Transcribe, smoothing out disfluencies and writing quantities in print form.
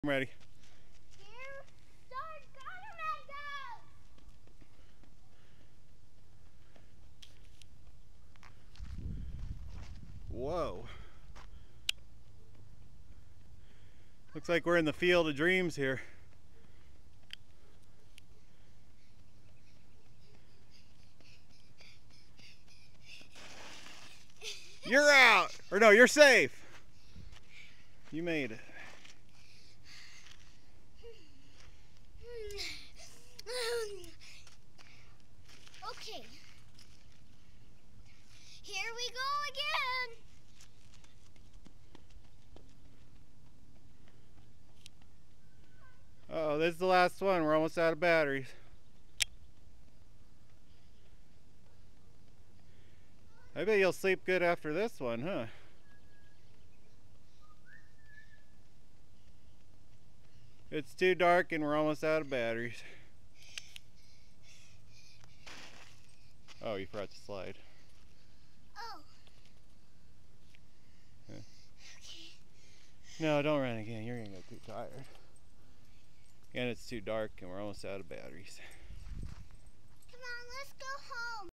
I'm ready. Here, start, go! Whoa. Looks like we're in the field of dreams here. You're out! Or no, you're safe! You made it. Okay. Here we go again. Oh, this is the last one. We're almost out of batteries. I bet you'll sleep good after this one, huh? It's too dark and we're almost out of batteries. Oh, you forgot to slide. Oh. Yeah. Okay. No, don't run again. You're gonna get too tired. And it's too dark and we're almost out of batteries.